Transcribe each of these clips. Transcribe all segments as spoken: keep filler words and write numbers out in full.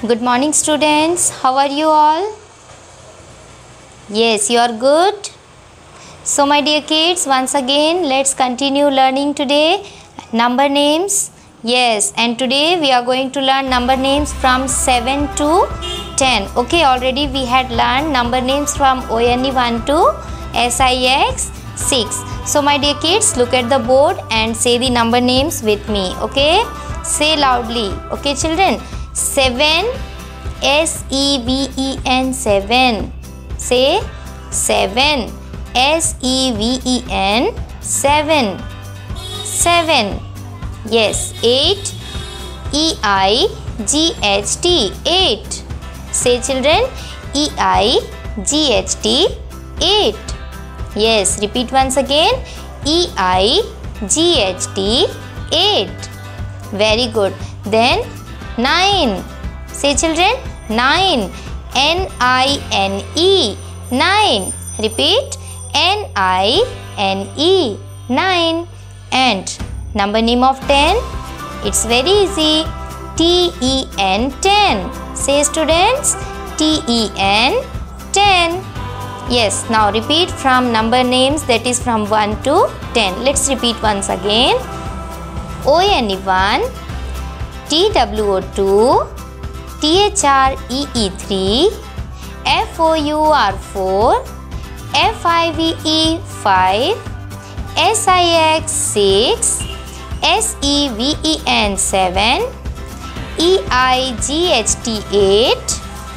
Good morning students. How are you all? Yes, you are good. So my dear kids, once again let's continue learning today number names. Yes, and today we are going to learn number names from seven to ten. Okay, already we had learned number names from O N E one to S I X six. So my dear kids, look at the board and say the number names with me. Okay, say loudly. Okay children, seven, S E V E N, seven. Say seven, S E V E N, seven. Seven. Yes, eight, E I G H T, eight. Say children, E I G H T, eight. Yes, repeat once again, E I G H T, eight. Very good. Then nine. Say children, nine, N I N E, nine. Repeat, N I N E, nine. And number name of ten, it's very easy, T E N, ten. Say students, T E N, ten. Yes, now repeat from number names, that is from one to ten. Let's repeat once again. O N E one, T W O two, T H R E E three, F O U R four, F I V E five, S I X six, S E V E N seven, E I G H T eight,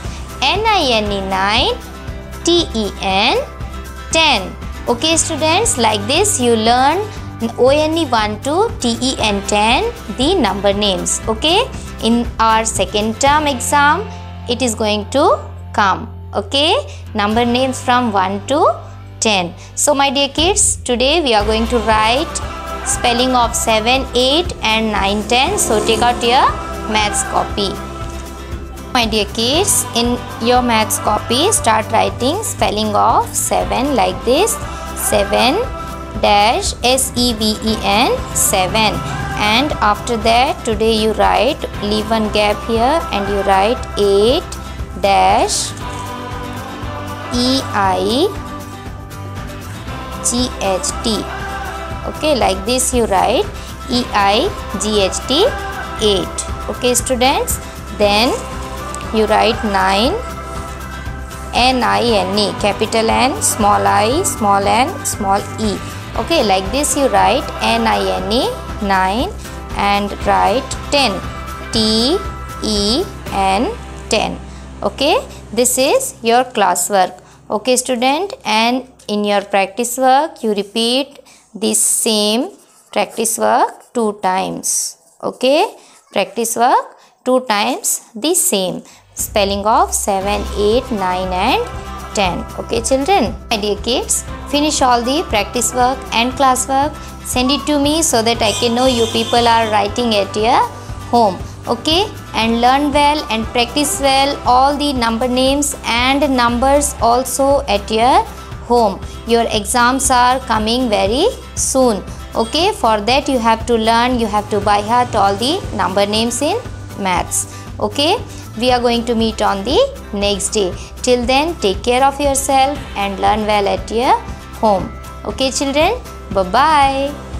N I N E nine, T E N ten. Okay students, like this you learn O N E one to T E N ten, the number names. Okay, in our second term exam it is going to come. Okay, number names from one to ten. So my dear kids, today we are going to write spelling of seven, eight and nine, ten. So take out your maths copy. My dear kids, in your maths copy start writing spelling of seven like this. seven dash S E V E N, seven. And after that today you write, leave one gap here and you write eight dash E I G H T. Okay, like this you write E I G H T, eight. Okay students, then you write nine, N I N E, capital N, small I, small n, small e. Okay, like this you write N I N E, nine, and write ten, T E N, ten. Okay, this is your classwork. Okay student, and in your practice work you repeat this same practice work two times. Okay, practice work two times the same spelling of seven, eight, nine and ten. Okay children, my dear kids, finish all the practice work and class work, send it to me so that I can know you people are writing at your home. Okay, and learn well and practice well all the number names and numbers also at your home. Your exams are coming very soon. Okay, for that you have to learn, you have to by heart all the number names in maths. Okay, we are going to meet on the next day. Till then, take care of yourself and learn well at your home. Okay children, bye bye.